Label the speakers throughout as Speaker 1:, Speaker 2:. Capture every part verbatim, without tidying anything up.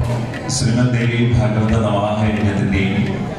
Speaker 1: ശ്രീമദ്ദേവി ഭാഗവത നവാഹയജ്ഞത്തിന്റെയും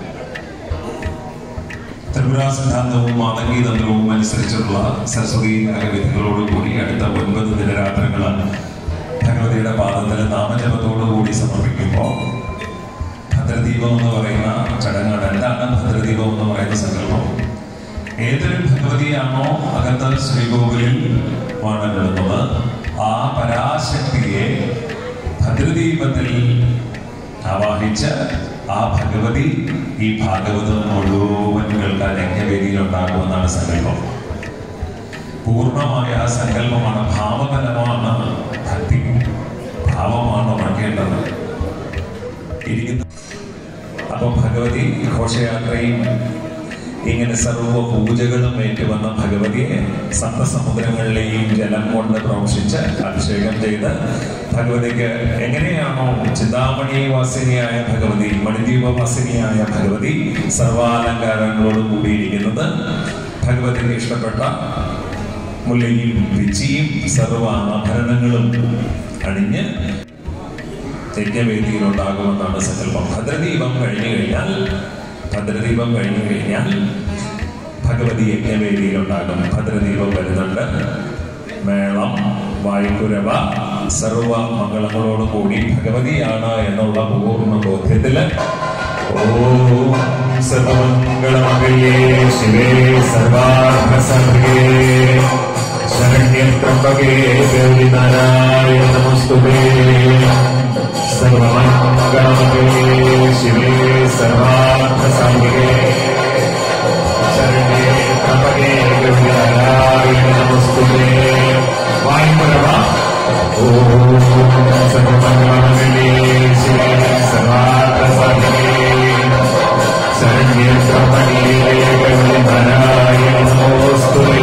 Speaker 1: ത്രിപുര സിദ്ധാന്തവും മാതംഗി തന്ത്രവും അനുസരിച്ചുള്ള സരസ്വതി യാഗവിധികളോടുകൂടി അടുത്ത ഒൻപത് ദിനരാത്രങ്ങളാണ് ഭഗവതിയുടെ പാദത്തിൽ നാമജപത്തോടുകൂടി സമർപ്പിക്കുമ്പോൾ ഭദ്രദീപം എന്ന് പറയുന്ന ചടങ്ങാണ്. എന്താണ് ഭദ്രദീപം എന്ന് പറയുന്ന സങ്കല്പം? ഏതൊരു ഭഗവതിയാണോ അകത്ത് ശ്രീകോവിലിൽ വാണരുളുന്നത്, ആ പരാശക്തിയെ ഭദ്രദീപത്തിൽ ആവാഹിച്ച് ആ ഭഗവതി ഈ ഭാഗവതം മുഴുവൻ കേൾക്കാൻ യജ്ഞവേദിയിൽ ഉണ്ടാകുമെന്നാണ് സങ്കല്പം. പൂർണ്ണമായ സങ്കല്പമാണ്, ഭാവബലമാണ് ഭക്തി, ഭാവമാണ് ഉറക്കേണ്ടത്. ഇരിക്കുന്ന അപ്പൊ ഭഗവതി ഘോഷയാത്രയും ഇങ്ങനെ സർവ്വ പൂജകളും ഏറ്റുവന്ന ഭഗവതിയെ സപ്തസമുദ്രങ്ങളിലെയും ജലം കൊണ്ട് പ്രവശിച്ച് അഭിഷേകം ചെയ്ത് ഭഗവതിക്ക് എങ്ങനെയാണോ ചിന്താമണി വാസിനിയായ ഭഗവതി, മണിദ്വീപവാസിനിയായ ഭഗവതി സർവാലങ്കാരങ്ങളോട് കൂടിയിരിക്കുന്നത്, ഭഗവതിക്ക് ഇഷ്ടപ്പെട്ട മുല്ലയും പിച്ചിയും സർവ ആഭരണങ്ങളും അണിഞ്ഞ് യജ്ഞവേദിയിലുണ്ടാകുമെന്നാണ് സങ്കല്പം. ഭദ്രദീപം കഴിഞ്ഞു കഴിഞ്ഞാൽ ഭദ്രദീപം കഴിഞ്ഞു കഴിഞ്ഞാൽ ഭഗവതി യജ്ഞവേദിയിലുണ്ടാകും. ഭദ്രദീപം വരുന്നുണ്ട്, മേളം, വായുകുരവ, സർവ മംഗളങ്ങളോട് കൂടി ഭഗവതിയാണ് എന്നുള്ള പൂർണ്ണ ബോധ്യത്തില് ഓം സർവമംഗളമംഗല്യേ ശിവേ സർവാർത്ഥസാധികേ ശരണ്യേ ത്രംബകേ ഗൗരി നാരായണ നമസ്തുതേ. സർവമംഗളമംഗല്യേ ശിവേ സർവാർത്ഥസാധികേ ശരണ്യേ ത്രംബകേ ഗൗരി നാരായണ നമസ്തുതേ. വായുകുരവ ഓം സർവമംഗളമംഗല്യേ ശിവേ സർവാർത്ഥസാധികേ ശരണ്യേ ത്രംബകേ ഗൗരി നാരായണ നമസ്തുതേ.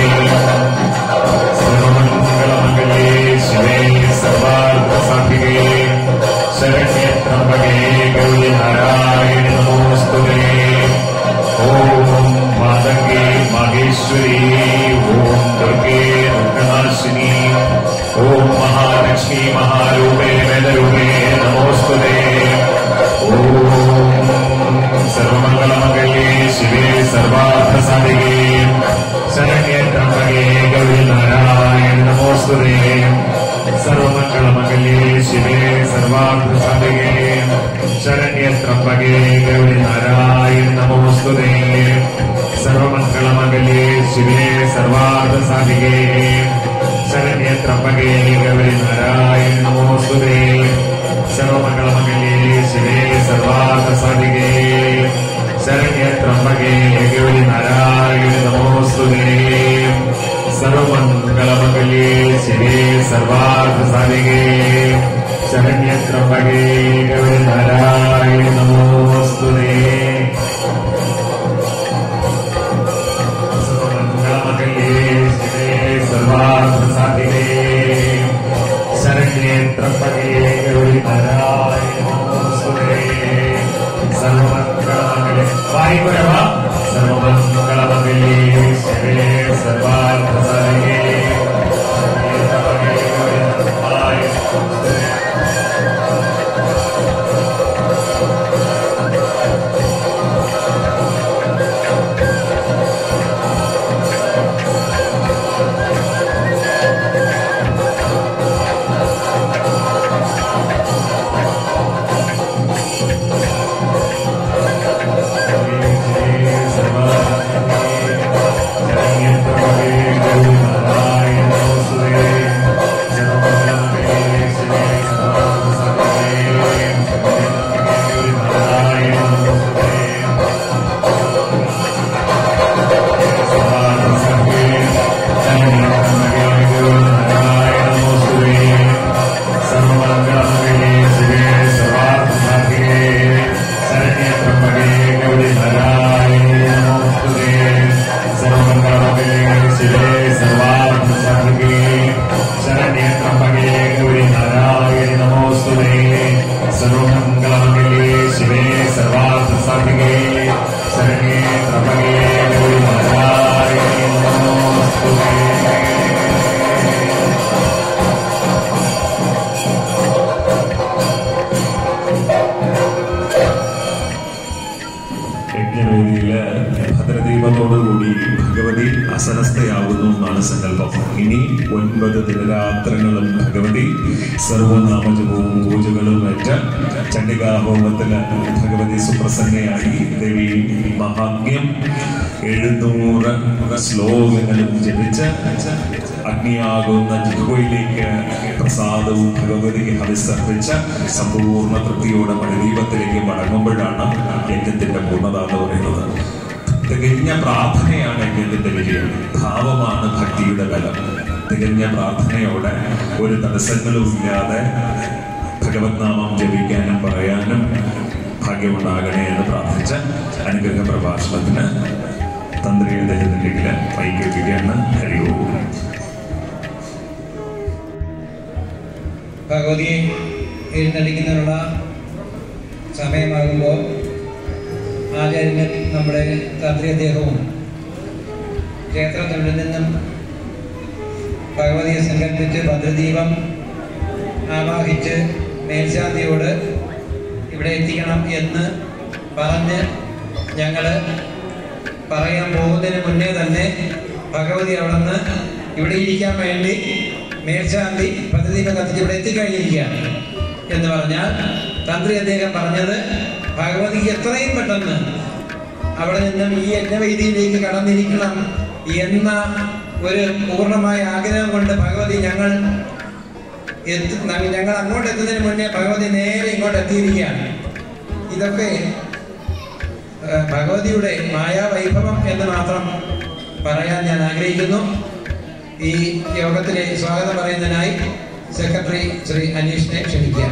Speaker 1: സർവമംഗളമംഗല്യേ ശിവേ സർവാർത്ഥസാധികേ ശരണ്യേ ത്രംബകേ ഗൗരി നാരായണ നമോസ്തുതേ. ഓം മാതംഗേ മഹേശ്വരി, ഓം ദുർഗേ ദുർഗനാശിനി, ഓം മഹാലക്ഷ്മി മഹാരൂപേ വേദരൂപേ നമോസ്തുതേ. ഓം സർവമംഗളമംഗല്യേ ശിവേ സർവാർത്ഥസാധികേ ശരണ്യേ ത്രംബകേ ഗൗരി നാരായണ നമോസ്തുതേ. സർവമംഗളമംഗല്യേ ശിവേ സർവാർത്ഥസാധികേ ശരണ്യേ ത്രംബകേ ഗൗരി നാരായണ നമോസ്തുതേ. സർവമംഗളമംഗല്യേ ശിവേ സർവാർത്ഥസാധികേ ശരണ്യേ ത്രംബകേ ഗൗരി നാരായണ നമോസ്തുതേ. സർവമംഗളമംഗല്യേ ശിവേ സർവാർത്ഥസാധികേ ശരണ്യേ ത്രംബകേ ഗൗരി നാരായണ നമോസ്തുതേ. സർവമംഗളമംഗല്യേ ശിവേ സർവാർത്ഥസാധികേ ശരണ്യേ ത്രംബകേ ഗൗരി നാരായണ നമോസ്തുതേ. സർവമംഗളമംഗല്യേ ശിവേ സർവാർത്ഥസാധികേ ശരണ്യേ ത്രംബകേ ഗൗരി നാരായണ നമോസ്തുതേ. സർവമംഗളമംഗല്യേ വായുകുരവ സർവമംഗളമംഗല്യേ ശിവേ സർവാർത്ഥസാധികേ Sarva സർവനാമജപവും പൂജകളും ഏറ്റ് ചണ്ഡികാഹോമത്തിന് ഭഗവതി സുപ്രസന്നയായി ദേവി മഹാത്മ്യം എഴുന്നൂറ് ശ്ലോകങ്ങളും ജപിച്ച് അഗ്നിയാകുന്ന ജിഹ്വയിലേക്ക് പ്രസാദവും ഭഗവതിക്ക് ഹവിസർപ്പിച്ച് സമ്പൂർണ്ണ തൃപ്തിയോടെ മണിദീപത്തിലേക്ക് മടങ്ങുമ്പോഴാണ് യജ്ഞത്തിന്റെ പൂർണ്ണത എന്ന് പറയുന്നത്. തികഞ്ഞ പ്രാർത്ഥനയാണ് യജ്ഞത്തിന്റെ വിജയം. ഭാവമാണ് ഭക്തിയുടെ ബലം. തികഞ്ഞ പ്രാർത്ഥനയോടെ ഒരു തടസ്സങ്ങളും ഇല്ലാതെ ഭഗവത് നാമം ജപിക്കാനും പറയാനും ഭാഗ്യമുണ്ടാകണേ എന്ന് പ്രാർത്ഥിച്ച അനുഗ്രഹ പ്രഭാഷണത്തിന് തന്ത്രി അദ്ദേഹത്തിൻ്റെ വൈകിക്കുകയാണ്. ഹരിയോം.
Speaker 2: ഭഗവതിയെ എഴുന്നള്ളിക്കുന്നതിനുള്ള സമയമാകുമ്പോൾ ആചാര്യൻ നമ്മുടെ തന്ത്രി അദ്ദേഹവും ക്ഷേത്രത്തിൽ നിന്നും ഭഗവതിയെ സങ്കല്പിച്ച് ഭദ്രദീപം ആവാഹിച്ച് മേൽശാന്തിയോട് ഇവിടെ എത്തിക്കണം എന്ന് പറഞ്ഞ് ഞങ്ങൾ പറയാൻ പോകുന്നതിന് മുന്നേ തന്നെ ഭഗവതി അവിടെ നിന്ന് ഇവിടെ ഇരിക്കാൻ വേണ്ടി മേൽശാന്തി ഭദ്രദീപം കത്തിച്ച് ഇവിടെ എത്തിക്കഴിഞ്ഞിരിക്കുകയാണ് എന്ന് പറഞ്ഞാൽ തന്ത്രി അദ്ദേഹം പറഞ്ഞത് ഭഗവതിക്ക് എത്രയും പെട്ടെന്ന് അവിടെ നിന്നും ഈ യജ്ഞവേദിയിലേക്ക് കടന്നിരിക്കണം എന്ന ഒരു പൂർണ്ണമായ ആഗ്രഹം കൊണ്ട് ഭഗവതി ഞങ്ങൾ എത്തി ഞങ്ങൾ അങ്ങോട്ട് എത്തുന്നതിന് മുന്നേ ഭഗവതി നേരെ ഇങ്ങോട്ട് എത്തിയിരിക്കുകയാണ്. ഇതൊക്കെ ഭഗവതിയുടെ മായാവൈഭവം എന്ന് മാത്രം പറയാൻ ഞാൻ ആഗ്രഹിക്കുന്നു. ഈ യോഗത്തിലെ സ്വാഗതം പറയുന്നതിനായി സെക്രട്ടറി ശ്രീ അനീഷിനെ ക്ഷണിക്കുകയാണ്.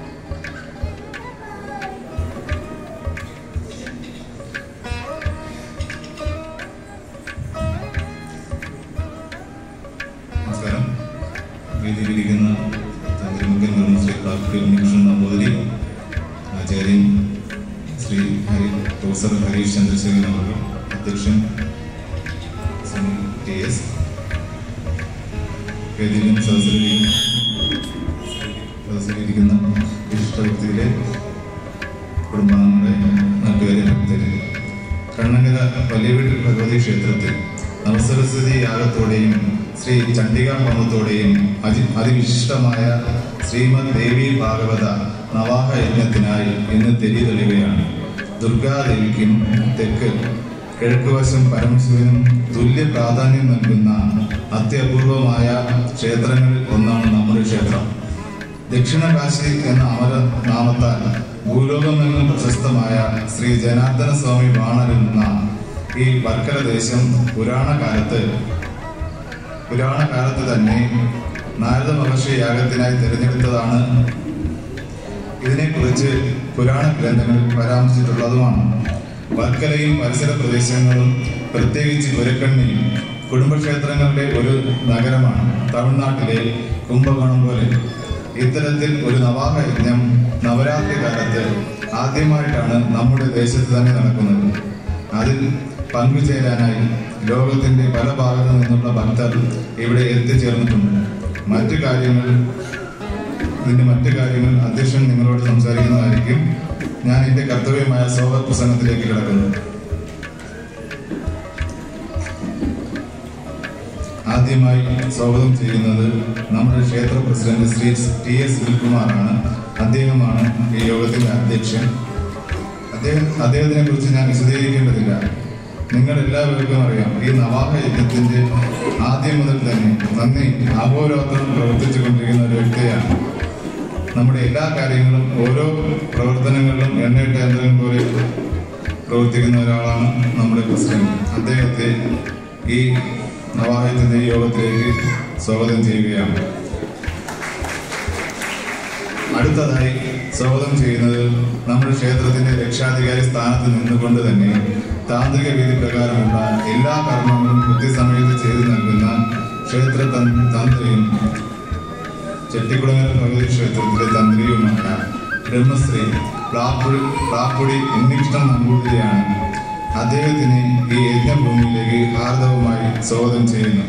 Speaker 3: നമസ്കാരം. വേദിയിലിരിക്കുന്ന തന്ത്രിമുഖൻ ശ്രീ ഡോക്ടർ ഉണ്ണികൃഷ്ണൻ നമ്പൂതിരി, ആചാര്യൻ ശ്രീ ഹരി പ്രൊഫസർ ഹരീഷ് ചന്ദ്രശേഖരൻ അവർ, അധ്യക്ഷൻ ടി എസ്, വേദിയിലും സദസ്സിലും സദസ്സിലിരിക്കുന്ന വിശിഷ്ട വ്യക്തിയിലെ കുടുംബാംഗങ്ങളെ, നാട്ടുകാരെ, ഭക്തരെ, കണ്ണങ്കര വലിയ വീട്ടിൽ ഭഗവതി ക്ഷേത്രത്തിൽ നവസരസ്വതി യാഗത്തോടെയും ശ്രീ ചണ്ഡികാ ഹോമത്തോടെയും അതി അതിവിശിഷ്ടമായ ശ്രീമദ് ദേവി ഭാഗവത നവാഹ യജ്ഞത്തിനായി ഇന്ന് തെരി തെളിയുകയാണ്. ദുർഗാദേവിക്കും തെക്ക് കിഴക്കുവശം പരമശിവനും തുല്യ പ്രാധാന്യം നൽകുന്ന അത്യപൂർവമായ ക്ഷേത്രങ്ങളിൽ ഒന്നാണ് നമ്മുടെ ക്ഷേത്രം. ദക്ഷിണകാശി എന്ന അമര നാമത്താൽ ഭൂലോകമെങ്ങും പ്രശസ്തമായ ശ്രീ ജനാർദ്ദന സ്വാമി വാണരുന്ന ഈ വർക്കല ദേശം പുരാണകാലത്ത് പുരാണകാലത്ത് തന്നെ നാരദ മഹർഷി യാഗത്തിനായി തിരഞ്ഞെടുത്തതാണ്. ഇതിനെക്കുറിച്ച് പുരാണ ഗ്രന്ഥങ്ങളിൽ പരാമർശിച്ചിട്ടുള്ളതുമാണ്. വർക്കലയും പരിസര പ്രദേശങ്ങളും പ്രത്യേകിച്ച് പുരക്കണ്ണിയും കുടുംബക്ഷേത്രങ്ങളുടെ ഒരു നഗരമാണ്. തമിഴ്നാട്ടിലെ കുംഭകോണം പോലെ ഇത്തരത്തിൽ ഒരു നവാഹ യജ്ഞം നവരാത്രി കാലത്ത് ആദ്യമായിട്ടാണ് നമ്മുടെ ദേശത്ത് തന്നെ നടക്കുന്നത്. അതിൽ പങ്കുചേരാനായി ലോകത്തിന്റെ പല ഭാഗത്തു നിന്നുള്ള ഭക്തർ ഇവിടെ എത്തിച്ചേർന്നിട്ടുണ്ട്. മറ്റു കാര്യങ്ങൾ ഇതിന്റെ മറ്റു കാര്യങ്ങൾ അധ്യക്ഷൻ നിങ്ങളോട് സംസാരിക്കുന്നതായിരിക്കും. ഞാൻ എന്റെ കർത്തവ്യമായ സ്വാഗത പ്രസംഗത്തിലേക്ക് കിടക്കുന്നു. ആദ്യമായി സ്വാഗതം ചെയ്യുന്നത് നമ്മുടെ ക്ഷേത്ര പ്രസിഡന്റ് ശ്രീ ടി എസ് സുനിൽകുമാറാണ്. അദ്ദേഹമാണ് ഈ യോഗത്തിന്റെ അധ്യക്ഷൻ. അദ്ദേഹം അദ്ദേഹത്തിനെ കുറിച്ച് ഞാൻ വിശദീകരിക്കേണ്ടതില്ല. നിങ്ങൾ എല്ലാവർക്കും അറിയാം, ഈ നവാഹ യജ്ഞത്തിന്റെ ആദ്യം മുതൽ തന്നെ നന്ദി അഹോരാത്രം പ്രവർത്തിച്ചു കൊണ്ടിരിക്കുന്ന ഒരു വ്യക്തിയാണ്. നമ്മുടെ എല്ലാ കാര്യങ്ങളും ഓരോ പ്രവർത്തനങ്ങളിലും എണ്ണയിട്ട യന്ത്രം പോലെ പ്രവർത്തിക്കുന്ന ഒരാളാണ് നമ്മുടെ പ്രസിഡന്റ്. അദ്ദേഹത്തെ ഈ നവാഹയത്തിന്റെ യോഗത്തിലേക്ക് സ്വാഗതം ചെയ്യുകയാണ്. അടുത്തതായി സ്വാഗതം ചെയ്യുന്നത് നമ്മുടെ ക്ഷേത്രത്തിന്റെ രക്ഷാധികാരി സ്ഥാനത്ത് നിന്നുകൊണ്ട് തന്നെ താന്ത്രിക വിധി പ്രകാരമുള്ള എല്ലാ കർമ്മങ്ങളും കൃത്യസമയത്ത് ചെയ്തു നൽകുന്ന ക്ഷേത്ര തന്ത്രിയും ചെട്ടിക്കുളങ്ങര ഭഗവതി ക്ഷേത്രത്തിലെ തന്ത്രിയുമായ ബ്രഹ്മശ്രീ പ്ലാപ്പുടി പ്ലാപ്പുടി ഉണ്ണികൃഷ്ണൻ നമ്പൂതിരിയാണ്. അദ്ദേഹത്തിന് ഈ യജ്ഞഭൂമിയിലേക്ക് ഹാർദവമായി സ്വാഗതം ചെയ്യുന്നു.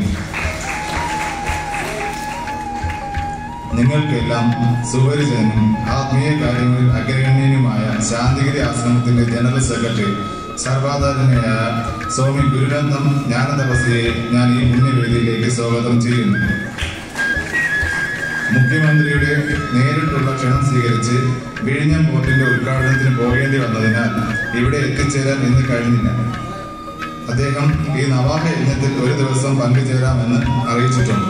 Speaker 3: നിങ്ങൾക്കെല്ലാം സുപരിചിതനും ആത്മീയ കാര്യങ്ങളിൽ അഗ്രഗണ്യനുമായ ശാന്തിഗിരി ആശ്രമത്തിന്റെ ജനറൽ സെക്രട്ടറി സർവാധാരണയായ സ്വാമി ഗുരുനന്ദം ജ്ഞാനതപസ്യയെ ഞാൻ ഈ പുണ്യവേദിയിലേക്ക് സ്വാഗതം ചെയ്യുന്നു. മുഖ്യമന്ത്രിയുടെ നേരിട്ടുള്ള ക്ഷണം സ്വീകരിച്ച് വിഴിഞ്ഞം പോർട്ടിന്റെ ഉദ്ഘാടനത്തിന് പോകേണ്ടി വന്നതിനാൽ ഇവിടെ എത്തിച്ചേരാൻ ഇന്ന് കഴിഞ്ഞില്ല. അദ്ദേഹം ഈ നവാഹ യജ്ഞത്തിൽ ഒരു ദിവസം പങ്കുചേരാമെന്ന് അറിയിച്ചിട്ടുണ്ട്.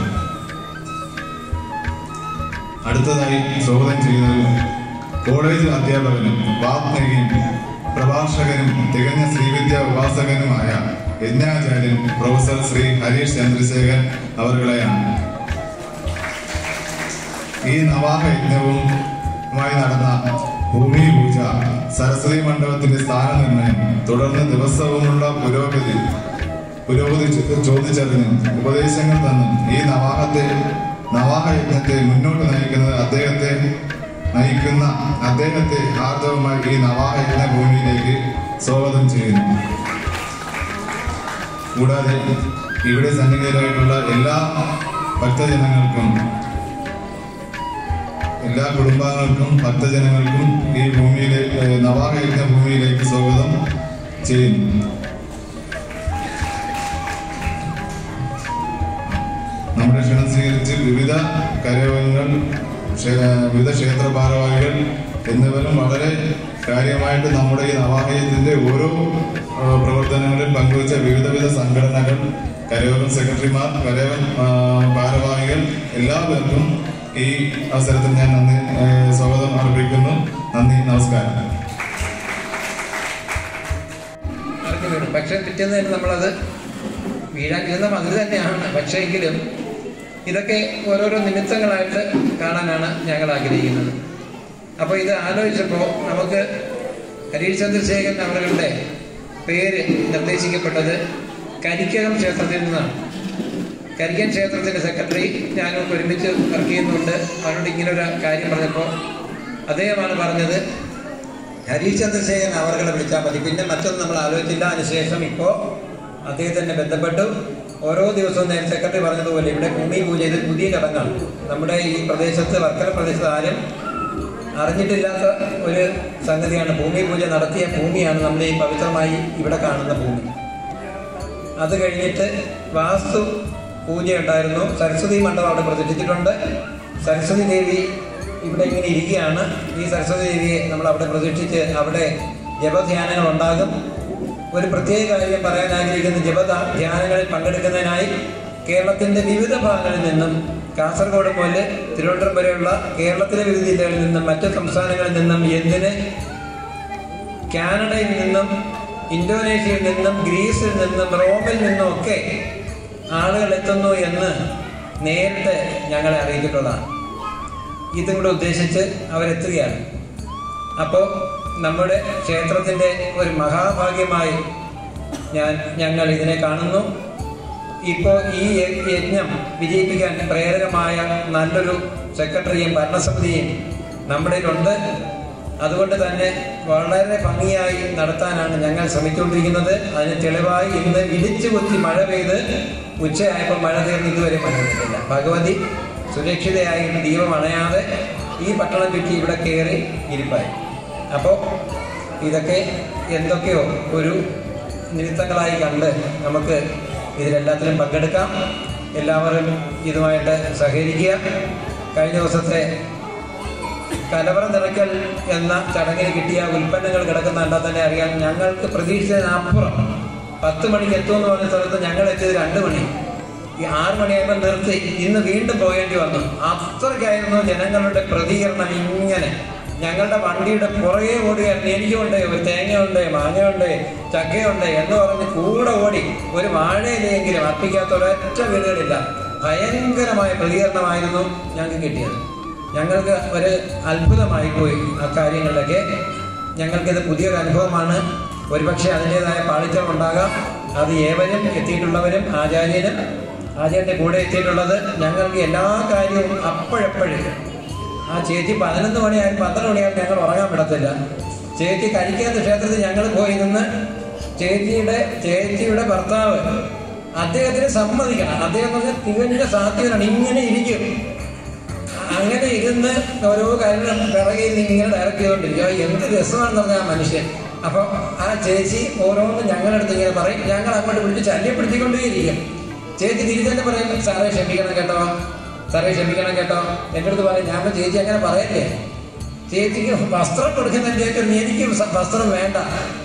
Speaker 3: അടുത്തതായി സ്വാഗതം ചെയ്യുന്നത് കോളേജ് അധ്യാപകനും വാഗ്മിയും പ്രഭാഷകനും തികഞ്ഞ ശ്രീവിദ്യാ ഉപാസകനുമായ യജ്ഞാചാര്യൻ പ്രൊഫസർ ശ്രീ ഹരീഷ് ചന്ദ്രശേഖരൻ അവർകളെയാണ്. ഈ നവാഹ യജ്ഞവുമായി നടന്ന ഭൂമി പൂജ, സരസ്വതി മണ്ഡപത്തിന്റെ സ്ഥാനനിർണയം, തുടർന്ന് ദിവസവുമുള്ള പുരോഗതി പുരോഗതി ചോദിച്ചതിനും ഉപദേശങ്ങൾ തന്നും ഈ നവാഹത്തെ നവാഹ യജ്ഞത്തെ മുന്നോട്ട് നയിക്കുന്നത് അദ്ദേഹത്തെ നയിക്കുന്ന അദ്ദേഹത്തെ ആർദ്രവുമായി ഈ നവാഹ യജ്ഞ ഭൂമിയിലേക്ക് സ്വാഗതം ചെയ്യുന്നു. കൂടാതെ ഇവിടെ സന്നിഹിതരായിട്ടുള്ള എല്ലാ ഭക്തജനങ്ങൾക്കും എല്ലാ കുടുംബാംഗങ്ങൾക്കും ഭക്തജനങ്ങൾക്കും ഈ ഭൂമിയിലേക്ക് നവാഹ യജ്ഞ ഭൂമിയിലേക്ക് സ്വാഗതം ചെയ്യുന്നു. നമ്മുടെ ക്ഷണം സ്വീകരിച്ച് വിവിധ കരയോഗങ്ങൾ, വിവിധ ക്ഷേത്ര ഭാരവാഹികൾ എന്നിവരും വളരെ കാര്യമായിട്ട് നമ്മുടെ ഈ നവാഹയത്തിന്റെ ഓരോ പ്രവർത്തനങ്ങളിൽ പങ്കുവച്ച വിവിധ വിധ സംഘടനകൾ, കരയോഗം സെക്രട്ടറിമാർ, കരയോഗം ഭാരവാഹികൾ എല്ലാവർക്കും ഈ അവസരത്തിൽ ഞാൻ നന്ദി സ്വാഗതം അർപ്പിക്കുന്നു. നന്ദി, നമസ്കാരം.
Speaker 2: പക്ഷെ പിറ്റേന്ന് തന്നെ നമ്മളത് വീഴാൻ ഇരുന്ന മതിൽ തന്നെയാണ്. പക്ഷേ എങ്കിലും ഇതൊക്കെ ഓരോരോ നിമിത്തങ്ങളായിട്ട് കാണാനാണ് ഞങ്ങൾ ആഗ്രഹിക്കുന്നത്. അപ്പോൾ ഇത് ആലോചിച്ചപ്പോൾ നമുക്ക് ഹരീഷ് ചന്ദ്രശേഖരൻ അവരുടെ പേര് നിർദ്ദേശിക്കപ്പെട്ടത് കരിക്കകം ക്ഷേത്രത്തിൽ നിന്നാണ്. കരിക്കൻ ക്ഷേത്രത്തിൻ്റെ സെക്രട്ടറി ഞാനൊക്കെ ഒരുമിച്ച് വർക്ക് ചെയ്യുന്നുണ്ട്. അവരോട് ഇങ്ങനെ ഒരു കാര്യം പറഞ്ഞപ്പോൾ അദ്ദേഹമാണ് പറഞ്ഞത്, ഹരീഷ് ചന്ദ്രശേഖരൻ അവർകളെ വിളിച്ചാൽ മതി. പിന്നെ മറ്റൊന്നും നമ്മൾ ആലോചിച്ചില്ല. അതിനുശേഷം ഇപ്പോൾ അദ്ദേഹത്തിനെ ബന്ധപ്പെട്ടു. ഓരോ ദിവസവും നേരെ സെക്രട്ടറി പറഞ്ഞതുപോലെ ഇവിടെ ഭൂമി പൂജ ഇത് പുതിയ ചടങ്ങാണ്. നമ്മുടെ ഈ പ്രദേശത്ത്, വർക്കല പ്രദേശത്ത് ആരും അറിഞ്ഞിട്ടില്ലാത്ത ഒരു സംഗതിയാണ്. ഭൂമി പൂജ നടത്തിയ ഭൂമിയാണ് നമ്മൾ ഈ പവിത്രമായി ഇവിടെ കാണുന്ന ഭൂമി. അത് കഴിഞ്ഞിട്ട് വാസ്തു പൂജ ഉണ്ടായിരുന്നു. സരസ്വതി മണ്ഡപം അവിടെ പ്രതിഷ്ഠിച്ചിട്ടുണ്ട്. സരസ്വതി ദേവി ഇവിടെ ഇങ്ങനെ ഇരിക്കുകയാണ്. ഈ സരസ്വതി ദേവിയെ നമ്മൾ അവിടെ പ്രതിഷ്ഠിച്ച് അവിടെ ജപധ്യാനങ്ങൾ ഉണ്ടാകും. ഒരു പ്രത്യേക കാര്യം പറയാൻ ആഗ്രഹിക്കുന്ന, ജപധ്യാനങ്ങളിൽ പങ്കെടുക്കുന്നതിനായി കേരളത്തിൻ്റെ വിവിധ ഭാഗങ്ങളിൽ നിന്നും, കാസർഗോഡ് മുതൽ തിരുവനന്തപുരം വരെയുള്ള കേരളത്തിലെ വിവിധ ജില്ലകളിൽ നിന്നും മറ്റ് സംസ്ഥാനങ്ങളിൽ നിന്നും, എന്തിന് കാനഡയിൽ നിന്നും, ഇന്തോനേഷ്യയിൽ നിന്നും, ഗ്രീസിൽ നിന്നും, റോമിൽ നിന്നും ഒക്കെ ആളുകൾ എത്തുന്നു എന്ന് നേരിട്ട് ഞങ്ങളെ അറിയിച്ചിട്ടുള്ളതാണ്. ഇതും കൂടെ ഉദ്ദേശിച്ച് അവരെത്തുകയാണ്. അപ്പോൾ നമ്മുടെ ക്ഷേത്രത്തിൻ്റെ ഒരു മഹാഭാഗ്യമായി ഞാൻ ഞങ്ങൾ ഇതിനെ കാണുന്നു. ഇപ്പോൾ ഈ യജ്ഞം വിജയിപ്പിക്കാൻ പ്രേരകമായ നല്ലൊരു സെക്രട്ടറിയും ഭരണസമിതിയും നമ്മുടെ ഉണ്ട്. അതുകൊണ്ട് തന്നെ വളരെ ഭംഗിയായി നടത്താനാണ് ഞങ്ങൾ ശ്രമിച്ചുകൊണ്ടിരിക്കുന്നത്. അതിന് തെളിവായി ഇന്ന് ഇടിച്ചു കുത്തി മഴ പെയ്ത് ഉച്ചയായപ്പോൾ മഴ തീർന്ന് ഇതുവരെ മഴ പെയ്തിട്ടില്ല. ഭഗവതി സുരക്ഷിതയായിട്ട് ദീപം അണയാതെ ഈ പട്ടണം ചുറ്റി ഇവിടെ കയറി ഇരിപ്പായി. അപ്പോൾ ഇതൊക്കെ എന്തൊക്കെയോ ഒരു നിമിത്തങ്ങളായി കണ്ട് നമുക്ക് ഇതിലെല്ലാത്തിലും പങ്കെടുക്കാം. എല്ലാവരും ഇതുമായിട്ട് സഹകരിക്കുക. കഴിഞ്ഞ ദിവസത്തെ കലവറ നിറയ്ക്കൽ എന്ന ചടങ്ങിന് കിട്ടിയ ഉൽപ്പന്നങ്ങൾ കിടക്കുന്ന കണ്ടാൽ തന്നെ അറിയാം. ഞങ്ങൾക്ക് പ്രതീക്ഷിച്ചതിനപ്പുറം പത്ത് മണിക്ക് എത്തുമെന്ന് പറഞ്ഞ സ്ഥലത്ത് ഞങ്ങൾ എത്തിയത് രണ്ട് മണി ഈ ആറ് മണിയായപ്പോൾ നിർത്തി. ഇന്ന് വീണ്ടും പോകേണ്ടി വന്നു. അത്രയ്ക്കായിരുന്നു ജനങ്ങളുടെ പ്രതികരണം. ഇങ്ങനെ ഞങ്ങളുടെ വണ്ടിയുടെ പുറകെ ഓടുകയായിരുന്നു. എനിക്കുണ്ട്, ഒരു തേങ്ങയുണ്ട്, മാങ്ങയുണ്ട്, ചക്കയുണ്ട് എന്ന് പറഞ്ഞ് കൂടെ ഓടി ഒരു വാഴയിലെങ്കിലും അർപ്പിക്കാത്ത ഒരൊറ്റ വീടുകളില്ല. ഭയങ്കരമായ പ്രതികരണമായിരുന്നു ഞങ്ങൾക്ക് കിട്ടിയത്. ഞങ്ങൾക്ക് ഒരു അത്ഭുതമായിപ്പോയി ആ കാര്യങ്ങളിലൊക്കെ. ഞങ്ങൾക്കിത് പുതിയൊരു അനുഭവമാണ്. ഒരുപക്ഷെ അതിൻ്റേതായ പാളിച്ചകളുണ്ടാകാം. അത് ഏവരും എത്തിയിട്ടുള്ളവരും ആചാര്യനും ആചാര്യൻ്റെ കൂടെ എത്തിയിട്ടുള്ളത് ഞങ്ങൾക്ക് എല്ലാ കാര്യവും അപ്പോഴപ്പോഴും. ആ ചേച്ചി പതിനൊന്ന് മണിയായാലും പന്ത്രണ്ട് മണിയായാലും ഞങ്ങൾ ഉറങ്ങാൻ വിടത്തില്ല. ചേച്ചി കഴിക്കാത്ത ക്ഷേത്രത്തിൽ ഞങ്ങൾ പോയി നിന്ന് ചേച്ചിയുടെ ചേച്ചിയുടെ ഭർത്താവ് അദ്ദേഹത്തിന് സമ്മതിക്കണം. അദ്ദേഹം പറഞ്ഞാൽ തികഞ്ഞ സാധ്യതയാണ്. ഇങ്ങനെ ഇരിക്കും. അങ്ങനെ ഇരുന്ന് ഓരോ കാര്യങ്ങളും പിറകെ ഇങ്ങനെ ഡയറക്റ്റ് ചെയ്തുകൊണ്ടിരിക്കുക. എന്ത് രസമാണെന്ന് പറഞ്ഞാൽ ആ മനുഷ്യൻ. അപ്പോൾ ആ ചേച്ചി ഓരോന്നും ഞങ്ങളടുത്ത് ഇങ്ങനെ പറയും. ഞങ്ങൾ അങ്ങോട്ട് വിളിച്ച് ശല്യപ്പെടുത്തിക്കൊണ്ടേയിരിക്കും. ചേച്ചി തിരിച്ചെന്നെ പറയും, സാറേ ക്ഷമിക്കണം കേട്ടോ, സാറേ ക്ഷമിക്കണം കേട്ടോ, എൻ്റെ അടുത്ത് പറയും. ഞാൻ ചേച്ചി അങ്ങനെ പറയല്ലേ, ചേച്ചിക്ക് വസ്ത്രം കൊടുക്കുന്ന ചേച്ചി എനിക്ക് വസ്ത്രം വേണ്ട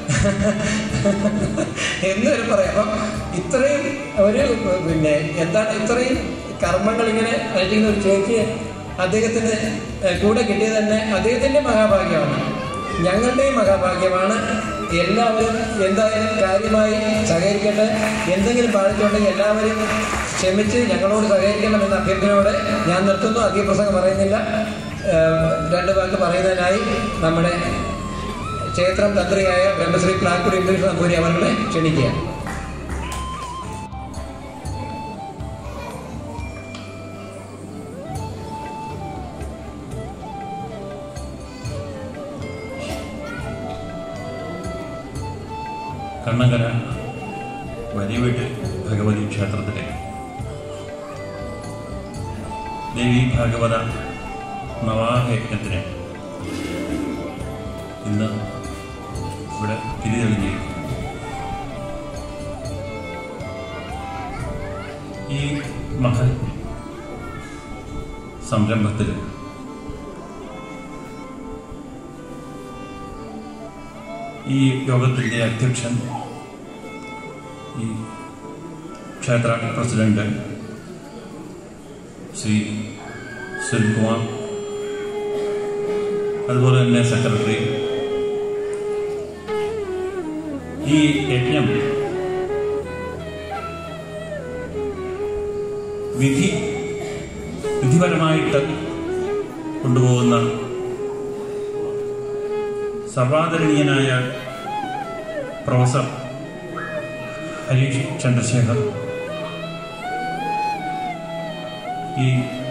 Speaker 2: എന്ന് വരെ പറയാം. അപ്പം ഇത്രയും ഒരു പിന്നെ എന്താണ് ഇത്രയും കർമ്മങ്ങൾ ഇങ്ങനെ അനുഷ്ഠിക്കുന്ന ഒരു ചേച്ചി അദ്ദേഹത്തിന് കൂടെ കിട്ടിയത് തന്നെ അദ്ദേഹത്തിൻ്റെ മഹാഭാഗ്യമാണ്, ഞങ്ങളുടെയും മഹാഭാഗ്യമാണ്. എല്ലാവരും എന്തായാലും കാര്യമായി സഹകരിക്കട്ടെ. എന്തെങ്കിലും പാടിച്ചുണ്ടെങ്കിൽ എല്ലാവരും ക്ഷമിച്ച് ഞങ്ങളോട് സഹകരിക്കണം എന്ന അഭ്യർത്ഥനയോടെ ഞാൻ നിർത്തുന്നു. അധിക പ്രസംഗം പറയുന്നില്ല. രണ്ട് വാക്ക് പറയുന്നതിനായി നമ്മുടെ ക്ഷേത്രം തന്ത്രിയായ ബ്രഹ്മശ്രീ പ്ലാക്കുടി ഇംഗ്ലീഷ് നമ്പൂരി അവരുടെ ക്ഷണിക്കുക.
Speaker 4: കണ്ണങ്കര വലിയവീട്ടിൽ ഭഗവതി ക്ഷേത്രത്തിലെ ദേവി ഭാഗവത നവാഹയജ്ഞത്തിന് ഇന്ന് ഇവിടെ തിരിതെളിഞ്ഞിരിക്കുന്നു. ഈ മഹൽ സംരംഭത്തിൽ ഈ യോഗത്തിൻ്റെ അധ്യക്ഷൻ ഈ ക്ഷേത്ര പ്രസിഡന്റ് ശ്രീ സുനിൽകുമാർ, അതുപോലെ തന്നെ സെക്രട്ടറി, ഈ യജ്ഞം വിധി വിധിപരമായിട്ട് കൊണ്ടുപോകുന്ന സർവാദരണീയനായ പ്രൊഫസർ ഹരീഷ് ചന്ദ്രശേഖർ ഈ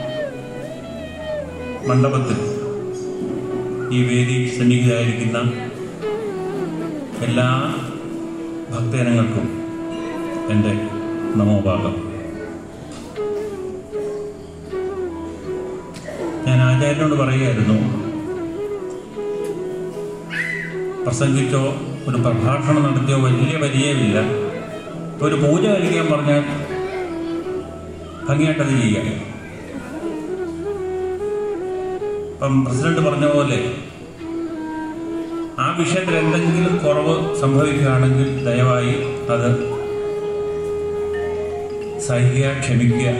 Speaker 4: മണ്ഡപത്തിൽ ഈ വേദി സന്നിഹിതരായിരിക്കുന്ന എല്ലാ ഭക്തജനങ്ങൾക്കും എൻ്റെ നമോഭാഗം. ഞാൻ ആചാര്യനോട് പറയുകയായിരുന്നു, പ്രസംഗിച്ചോ ഒരു പ്രഭാഷണം നടത്തിയോ വലിയ പരിചയമില്ല, ഒരു പൂജ കഴിക്കാൻ പറഞ്ഞാൽ ഭംഗിയായിട്ടത് ചെയ്യാം. ഇപ്പം പ്രസിഡന്റ് പറഞ്ഞ പോലെ ആ വിഷയത്തിൽ എന്തെങ്കിലും കുറവ് സംഭവിക്കുകയാണെങ്കിൽ ദയവായി അത് സഹിക്കുക, ക്ഷമിക്കുക.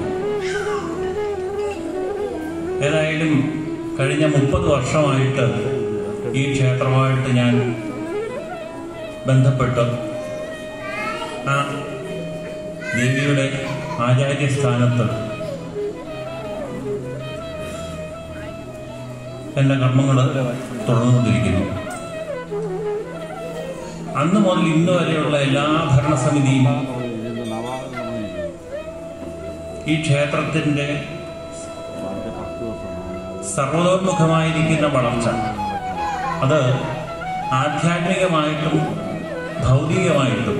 Speaker 4: ഏതായാലും കഴിഞ്ഞ മുപ്പത് വർഷമായിട്ട് ഈ ക്ഷേത്രമായിട്ട് ഞാൻ ബന്ധപ്പെട്ട് ആ ദേവിയുടെ ആചാര്യസ്ഥാനത്ത് എൻ്റെ കർമ്മങ്ങൾ തുടർന്നുകൊണ്ടിരിക്കുന്നു. അന്ന് മുതൽ ഇന്ന് വരെയുള്ള എല്ലാ ഭരണസമിതിയും ഈ ക്ഷേത്രത്തിൻ്റെ സർവതോന്മുഖമായിരിക്കുന്ന വളർച്ച, അത് ആധ്യാത്മികമായിട്ടും ഭൗതികമായിട്ടും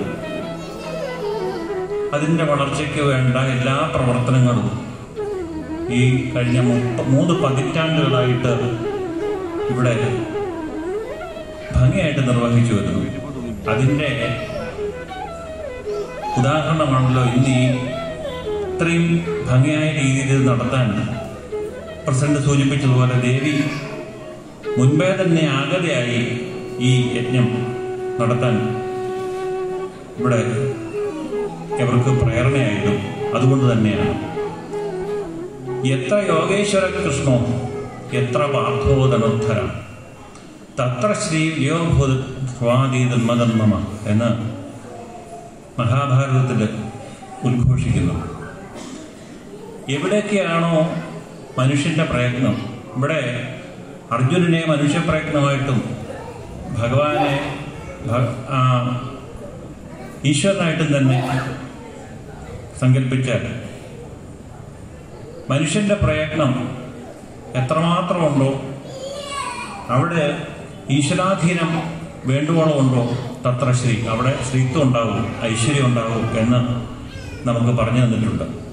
Speaker 4: അതിൻ്റെ വളർച്ചയ്ക്ക് വേണ്ട എല്ലാ പ്രവർത്തനങ്ങളും ഈ കഴിഞ്ഞ മുപ്പ മൂന്ന് പതിറ്റാണ്ടുകളായിട്ട് ഇവിടെ ഭംഗിയായിട്ട് നിർവഹിച്ചു വരുന്നു. അതിൻ്റെ ഉദാഹരണമാണല്ലോ ഇന്ന് ഈ ഇത്രയും ഭംഗിയായ രീതിയിൽ നടത്താൻ പ്രസിഡന്റ് സൂചിപ്പിച്ചതുപോലെ ദേവി മുൻപേ തന്നെ ആഗതയായി ഈ യജ്ഞം നടത്താൻ ഇവിടെ ഇവർക്ക് പ്രേരണയായിട്ടും അതുകൊണ്ട് തന്നെയാണ്. എത്ര യോഗേശ്വര കൃഷ്ണോ എത്ര പാർത്ഥോധനുദ്ധര തത്ര ശ്രീ വ്യോഭൂതീതന്മതന്മ എന്ന് മഹാഭാരതത്തിൽ ഉദ്ഘോഷിക്കുന്നു. എവിടെയൊക്കെയാണോ മനുഷ്യൻ്റെ പ്രയത്നം, ഇവിടെ അർജുനനെ മനുഷ്യപ്രയത്നമായിട്ടും ഭഗവാനെ ഈശ്വരനായിട്ടും തന്നെ സങ്കല്പിച്ചാൽ മനുഷ്യൻ്റെ പ്രയത്നം എത്രമാത്രമുണ്ടോ അവിടെ ഈശ്വരാധീനം വേണ്ടുവോളം ഉണ്ടോ തത്ര ശ്രീ, അവിടെ ശ്രീത്വം ഉണ്ടാവും, ഐശ്വര്യം ഉണ്ടാവും എന്ന് നമുക്ക് പറഞ്ഞു തന്നിട്ടുണ്ട്.